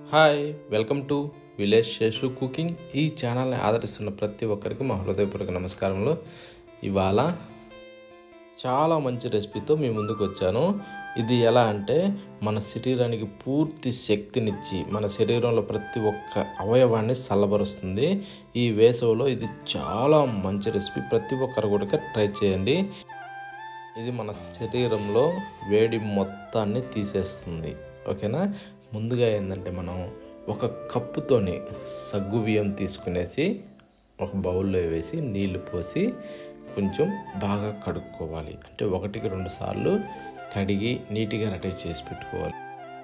Hi welcome to village Seshu cooking. ఈ ఛానల్ని ఆదరిస్తున్న ప్రతి ఒక్కరికి మా హృదయపూర్వక నమస్కారములు. ఇవాళ చాలా మంచి రెసిపీతో మీ ముందుకు వచ్చాను. ఇది ఎలా అంటే మన శరీరానికి పూర్తి శక్తినిచ్చి మన శరీరంలో ప్రతి ఒక్క అవయవాన్ని చల్లబరుస్తుంది. ఈ వేసవిలో ఇది చాలా మంచి రెసిపీ. ప్రతి ఒక్కరు కూడా ట్రై చేయండి. ఇది మన శరీరంలో వేడి మొత్తాన్ని తీసేస్తుంది. ఓకేనా. ముందుగా ఏంటంటే మనం ఒక కప్పుతోని సగ్గు బియ్యం తీసుకునేసి ఒక బౌల్లో వేసి నీళ్లు పోసి కొంచెం బాగా కడుక్కోవాలి. అంటే 1-2 సార్లు కడిగి నీట్గా రెడీ చేసి పెట్టుకోవాలి.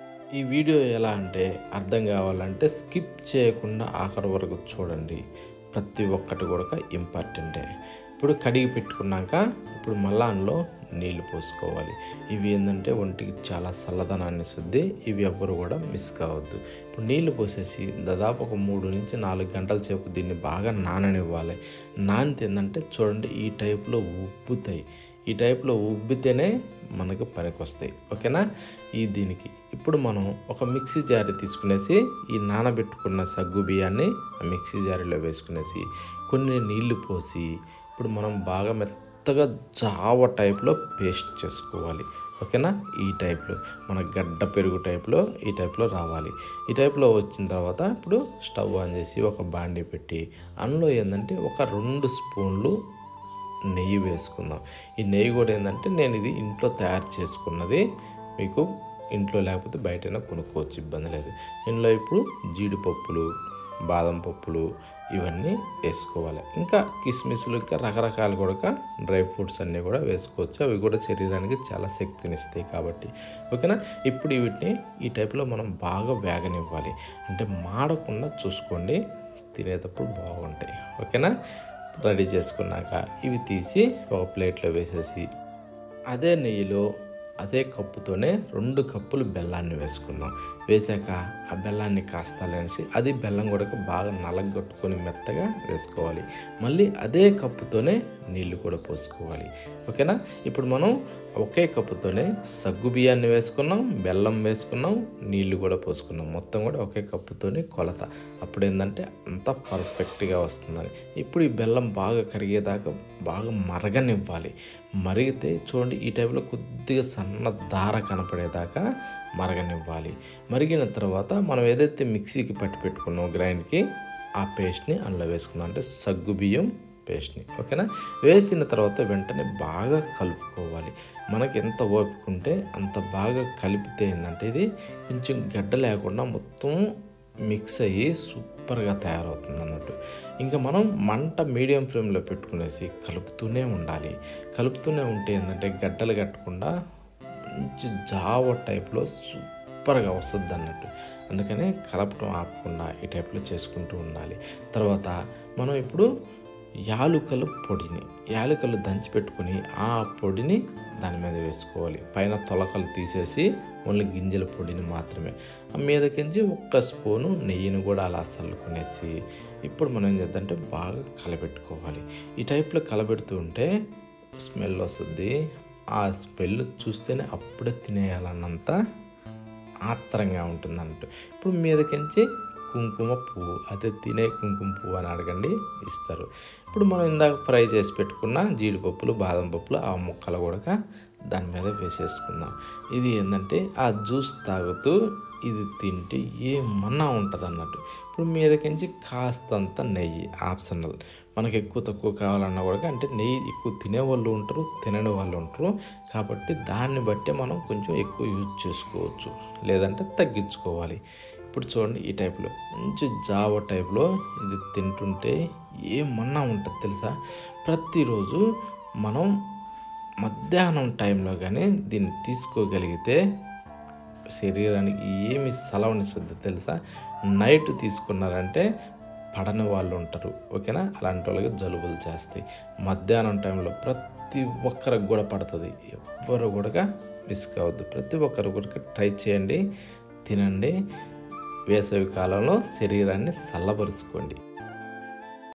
ఈ వీడియో ఎలా అంటే అర్థం కావాలంటే స్కిప్ చేయకుండా ఆఖరి వరకు చూడండి. ప్రతి ఒక్కటి కూడా ఇంపార్టెంటే. ఇప్పుడు కడిగి పెట్టుకున్నాక ఇప్పుడు మళ్ళా అందులో నీళ్లు పోసుకోవాలి. ఇవి ఏంటంటే ఒంటికి చాలా చల్లదనాన్ని ఇస్తుంది. ఇవి ఎవ్వరు కూడా మిస్ కావద్దు. ఇప్పుడు నీళ్లు పోసేసి దాదాపు ఒక 3-4 గంటల సేపు దీన్ని బాగా నాననివ్వాలి. నానితే ఏంటంటే చూడండి ఈ టైప్లో ఉబ్బుతాయి. ఈ టైప్లో ఉబ్బితేనే మనకు పనికొస్తాయి. ఓకేనా. దీనికి ఇప్పుడు మనం ఒక మిక్సీ జారీ తీసుకునేసి ఈ నానబెట్టుకున్న సగ్గు బియ్యాన్ని ఆ మిక్సీ జారీలో వేసుకునేసి కొన్ని నీళ్లు పోసి ఇప్పుడు మనం బాగా మెత్తగా జావ టైప్లో పేస్ట్ చేసుకోవాలి. ఓకేనా. ఈ టైప్లో మన గడ్డ పెరుగు టైప్లో ఈ టైప్లో రావాలి. ఈ టైప్లో వచ్చిన తర్వాత ఇప్పుడు స్టవ్ ఆన్ చేసి ఒక బాండీ పెట్టి అందులో ఏంటంటే ఒక 2 స్పూన్లు నెయ్యి వేసుకుందాం. ఈ నెయ్యి కూడా ఏంటంటే నేను ఇది ఇంట్లో తయారు చేసుకున్నది. మీకు ఇంట్లో లేకపోతే బయటైనా కొనుక్కోవచ్చు, ఇబ్బంది లేదు. ఇందులో ఇప్పుడు జీడిపప్పులు, బాదం పప్పులు ఇవన్నీ వేసుకోవాలి. ఇంకా కిస్మిస్లు, ఇంకా రకరకాలు కూడా డ్రై ఫ్రూట్స్ అన్నీ కూడా వేసుకోవచ్చు. అవి కూడా శరీరానికి చాలా శక్తినిస్తాయి కాబట్టి. ఓకేనా. ఇప్పుడు వీటిని ఈ టైప్లో మనం బాగా వేగనివ్వాలి. అంటే మాడకుండా చూసుకోండి, తినేటప్పుడు బాగుంటాయి. ఓకేనా. రెడీ చేసుకున్నాక ఇవి తీసి ఒక ప్లేట్లో వేసేసి అదే నెయ్యిలో అదే కప్పుతోనే 2 కప్పులు బెల్లాన్ని వేసుకుందాం. వేసాక ఆ బెల్లాన్ని కాస్తాలనేసి అది బెల్లం కూడా బాగా నలగొట్టుకొని మెత్తగా వేసుకోవాలి. మళ్ళీ అదే కప్పుతోనే నీళ్లు కూడా పోసుకోవాలి. ఓకేనా. ఇప్పుడు మనం ఒకే కప్పుతోనే సగ్గు బియ్యాన్ని వేసుకున్నాం, బెల్లం వేసుకున్నాం, నీళ్లు కూడా పోసుకున్నాం. మొత్తం కూడా ఒకే కప్పుతోనే కొలత. అప్పుడు ఏంటంటే అంత పర్ఫెక్ట్గా వస్తుందని. ఇప్పుడు ఈ బెల్లం బాగా కరిగేదాకా బాగా మరగనివ్వాలి. మరిగితే చూడండి ఈ టైప్లో కొద్దిగా సన్న దార కనపడేదాకా మరగనివ్వాలి. మరిగిన తర్వాత మనం ఏదైతే మిక్సీకి పట్టి పెట్టుకున్నామో గ్రైండ్కి ఆ పేస్ట్ని అందులో వేసుకుందాం. అంటే సగ్గు బియ్యం పేస్ట్ని. ఓకేనా. వేసిన తర్వాత వెంటనే బాగా కలుపుకోవాలి. మనకి ఎంత ఓపిక ఉంటే అంత బాగా కలిపితే ఏంటంటే ఇది కొంచెం గడ్డ లేకుండా మొత్తం మిక్స్ అయ్యి సూపర్గా తయారవుతుంది అన్నట్టు. ఇంకా మనం మంట మీడియం ఫ్లేమ్లో పెట్టుకునేసి కలుపుతూనే ఉండాలి. కలుపుతూనే ఉంటే ఏంటంటే గడ్డలు కట్టకుండా మంచి జావ టైప్లో సూపర్గా వస్తుంది అన్నట్టు. అందుకనే కలపటం ఆపకుండా ఈ టైప్లో చేసుకుంటూ ఉండాలి. తర్వాత మనం ఇప్పుడు యాలకులు దంచి పెట్టుకుని ఆ పొడిని దాని మీద వేసుకోవాలి. పైన తొలకలు తీసేసి ఓన్లీ గింజల పొడిని మాత్రమే. ఆ మీదకించి 1 స్పూను నెయ్యిని కూడా అలా చల్లుకునేసి ఇప్పుడు మనం ఏం చేద్దామంటే బాగా కలబెట్టుకోవాలి. ఈ టైప్లో కలబెడుతూ ఉంటే స్మెల్ వస్తుంది. ఆ స్మెల్ చూస్తేనే అప్పుడే తినేయాలన్నంత ఆత్రంగా ఉంటుంది అన్నట్టు. ఇప్పుడు మీదకించి కుంకుమ పువ్వు, అదే తినే కుంకుమ పువ్వు అని అడగండి, ఇస్తారు. ఇప్పుడు మనం ఇందాక ఫ్రై చేసి పెట్టుకున్న జీడిపప్పులు, బాదం పప్పులు ఆ ముక్కలు కూడా దాని మీద వేసేసుకుందాం. ఇది ఏంటంటే ఆ జ్యూస్ తాగుతూ ఇది తింటే ఏమన్నా ఉంటుంది అన్నట్టు. ఇప్పుడు మీదకించి కాస్తంత నెయ్యి ఆప్షనల్. మనకు ఎక్కువ తక్కువ కావాలన్నా కూడా అంటే నెయ్యి ఎక్కువ తినేవాళ్ళు ఉంటారు, తినని వాళ్ళు ఉంటారు. కాబట్టి దాన్ని బట్టి మనం కొంచెం ఎక్కువ యూజ్ చేసుకోవచ్చు, లేదంటే తగ్గించుకోవాలి. ఇప్పుడు చూడండి ఈ టైప్లో మంచి జావ టైప్లో ఇది తింటుంటే ఏమన్నా ఉంటుంది తెలుసా. ప్రతిరోజు మనం మధ్యాహ్నం టైంలో కానీ దీన్ని తీసుకోగలిగితే శరీరానికి ఏమి సలవనిస్తుంది తెలుసా. నైట్ తీసుకున్నారంటే పడని వాళ్ళు ఉంటారు. ఓకేనా. అలాంటి వాళ్ళకి జలుబులు చేస్తాయి. మధ్యాహ్నం టైంలో ప్రతి ఒక్కరికి కూడా పడుతుంది. ఎవ్వరు కూడా మిస్ కావద్దు. ప్రతి ఒక్కరు కూడా ట్రై చేయండి, తినండి. వేసవి కాలంలో శరీరాన్ని చల్లబరుచుకోండి.